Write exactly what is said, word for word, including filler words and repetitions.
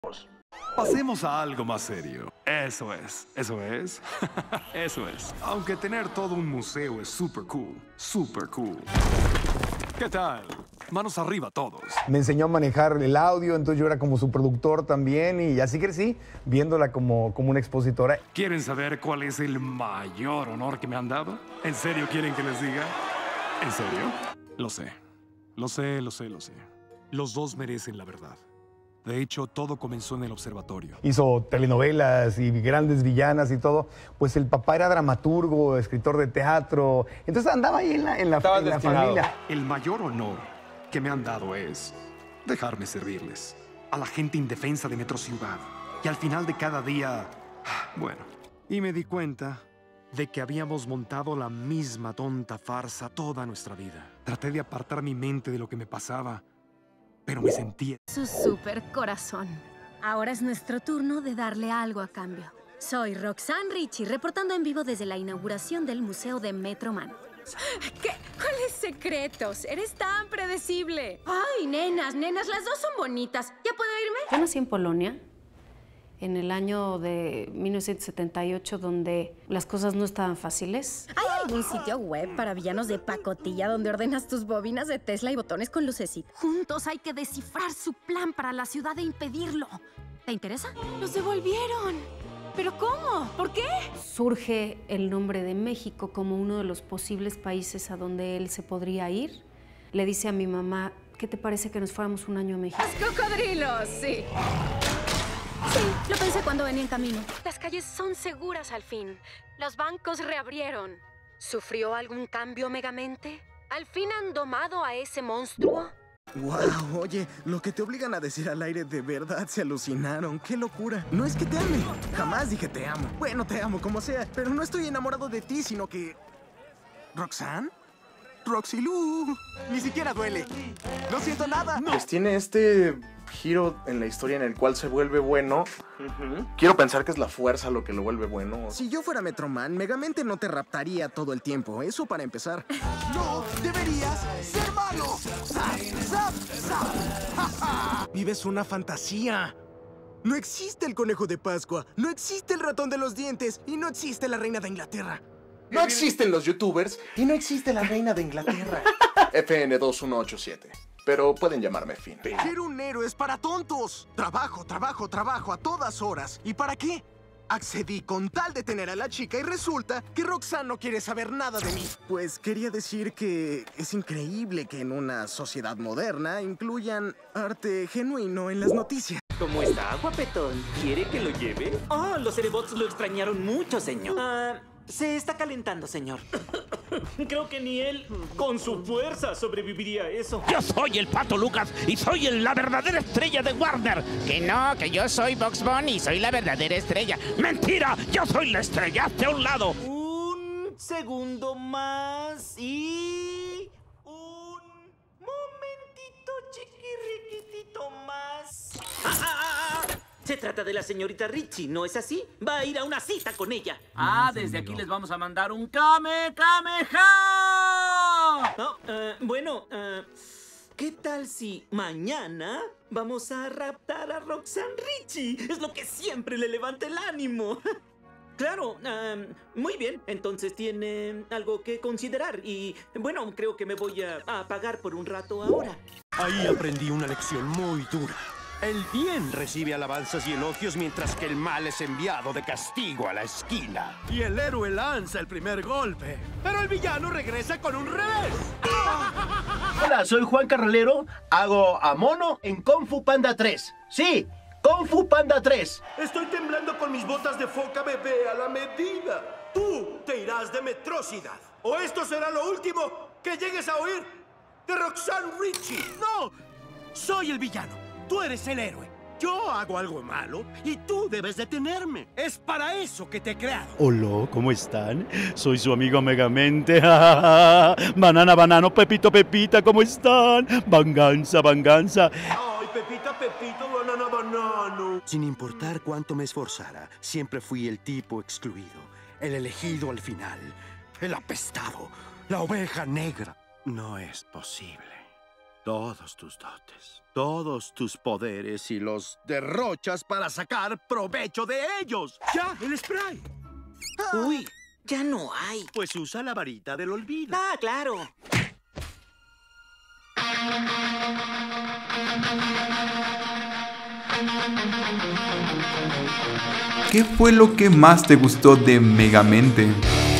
Pasemos a algo más serio. Eso es, eso es, eso es. Aunque tener todo un museo es súper cool, súper cool. ¿Qué tal? Manos arriba todos. Me enseñó a manejar el audio, entonces yo era como su productor también y así crecí, viéndola como, como una expositora. ¿Quieren saber cuál es el mayor honor que me han dado? ¿En serio quieren que les diga? ¿En serio? Lo sé, lo sé, lo sé, lo sé. Los dos merecen la verdad. De hecho, todo comenzó en el observatorio. Hizo telenovelas y grandes villanas y todo. Pues el papá era dramaturgo, escritor de teatro. Entonces andaba ahí en la, en la, en la familia. El mayor honor que me han dado es dejarme servirles a la gente indefensa de Metro Ciudad. Y al final de cada día, bueno, y me di cuenta de que habíamos montado la misma tonta farsa toda nuestra vida. Traté de apartar mi mente de lo que me pasaba, pero me sentía... Su super corazón. Ahora es nuestro turno de darle algo a cambio. Soy Roxanne Ritchie, reportando en vivo desde la inauguración del Museo de Metroman. ¿Qué? ¿Cuáles secretos? Eres tan predecible. Ay, nenas, nenas, las dos son bonitas. ¿Ya puedo irme? Yo nací en Polonia, en el año de mil novecientos setenta y ocho, donde las cosas no estaban fáciles. ¿Hay algún sitio web para villanos de pacotilla donde ordenas tus bobinas de Tesla y botones con lucecitas? Juntos hay que descifrar su plan para la ciudad e impedirlo. ¿Te interesa? ¡Los devolvieron! ¿Pero cómo? ¿Por qué? Surge el nombre de México como uno de los posibles países a donde él se podría ir. Le dice a mi mamá, ¿qué te parece que nos fuéramos un año a México? ¡Los cocodrilos! Sí. Sí, lo pensé cuando venía en camino. Las calles son seguras al fin. Los bancos reabrieron. ¿Sufrió algún cambio Megamente? ¿Al fin han domado a ese monstruo? Wow, oye, lo que te obligan a decir al aire de verdad se alucinaron. ¡Qué locura! No es que te ame. Jamás dije te amo. Bueno, te amo como sea, pero no estoy enamorado de ti, sino que... ¿Roxanne? Roxy Lou. Ni siquiera duele. No siento nada. No. Pues tiene este giro en la historia en el cual se vuelve bueno. Uh-huh. Quiero pensar que es la fuerza lo que lo vuelve bueno. Si yo fuera Metroman, Megamente no te raptaría todo el tiempo. Eso para empezar. ¡No deberías ser malo! ¡Zap, zap, zap! Vives una fantasía. No existe el conejo de Pascua, no existe el ratón de los dientes y no existe la reina de Inglaterra. No existen los youtubers y no existe la reina de Inglaterra. F N dos uno ocho siete. Pero pueden llamarme Finn. Ser un héroe es para tontos. Trabajo, trabajo, trabajo a todas horas. ¿Y para qué? Accedí con tal de tener a la chica y resulta que Roxanne no quiere saber nada de mí. Pues quería decir que es increíble que en una sociedad moderna incluyan arte genuino en las noticias. ¿Cómo está, guapetón? ¿Quiere que lo lleve? Oh, los Cerebots lo extrañaron mucho, señor. Ah, se está calentando, señor. Creo que ni él, con su fuerza, sobreviviría a eso. Yo soy el Pato Lucas y soy el- la verdadera estrella de Warner. Que no, que yo soy Bugs Bunny y soy la verdadera estrella. ¡Mentira! ¡Yo soy la estrella! ¡Hazte a un lado! Un segundo más y... un momentito chiquirriquitito más. ¡Ah, ah, ah! Se trata de la señorita Ritchie, ¿no es así? Va a ir a una cita con ella. Ah, desde aquí les vamos a mandar un Kame Kameha. Oh, uh, bueno, uh, ¿qué tal si mañana vamos a raptar a Roxanne Ritchie? Es lo que siempre le levanta el ánimo. Claro, um, muy bien. Entonces tiene algo que considerar y, bueno, creo que me voy a, a apagar por un rato ahora. Ahí aprendí una lección muy dura. El bien recibe alabanzas y elogios mientras que el mal es enviado de castigo a la esquina. Y el héroe lanza el primer golpe, pero el villano regresa con un revés. Hola, soy Juan Carralero. Hago a Mono en Kung Fu Panda tres. Sí, Kung Fu Panda tres. Estoy temblando con mis botas de foca bebé a la medida. Tú te irás de Metrocidad. O esto será lo último que llegues a oír de Roxanne Ritchie. No, soy el villano. Tú eres el héroe. Yo hago algo malo y tú debes detenerme. Es para eso que te he creado. Hola, ¿cómo están? Soy su amigo Megamente. Banana, banano, Pepito, Pepita, ¿cómo están? Venganza, venganza. Ay, Pepita, Pepito, banana, banano. Sin importar cuánto me esforzara, siempre fui el tipo excluido, el elegido al final, el apestado, la oveja negra. No es posible. todos tus dotes, todos tus poderes y los derrochas para sacar provecho de ellos. ¡Ya, el spray! Uy, ya no hay. Pues usa la varita del olvido. Ah, claro. ¿Qué fue lo que más te gustó de Megamente?